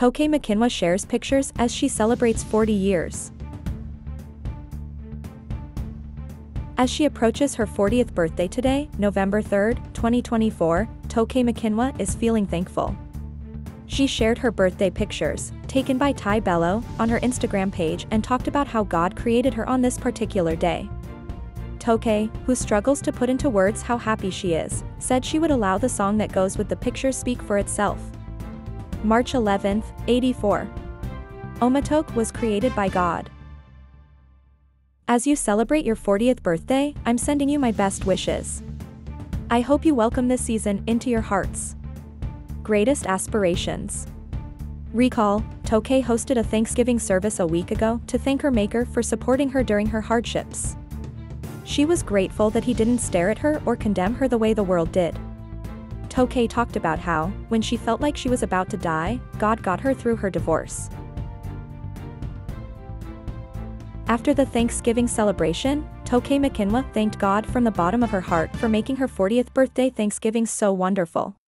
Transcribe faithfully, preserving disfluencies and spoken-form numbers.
Tokay McKinwa shares pictures as she celebrates forty years. As she approaches her fortieth birthday today, November third, twenty twenty-four, Tokay McKinwa is feeling thankful. She shared her birthday pictures, taken by Ty Bello, on her Instagram page and talked about how God created her on this particular day. Tokay, who struggles to put into words how happy she is, said she would allow the song that goes with the pictures speak for itself. March eleventh, eighty-four. Ometok was created by God. As you celebrate your fortieth birthday, I'm sending you my best wishes. I hope you welcome this season into your hearts. Greatest aspirations. Recall, Tokay hosted a Thanksgiving service a week ago to thank her maker for supporting her during her hardships. She was grateful that he didn't stare at her or condemn her the way the world did. Tokay talked about how, when she felt like she was about to die, God got her through her divorce. After the Thanksgiving celebration, Tokay McKinwa thanked God from the bottom of her heart for making her fortieth birthday Thanksgiving so wonderful.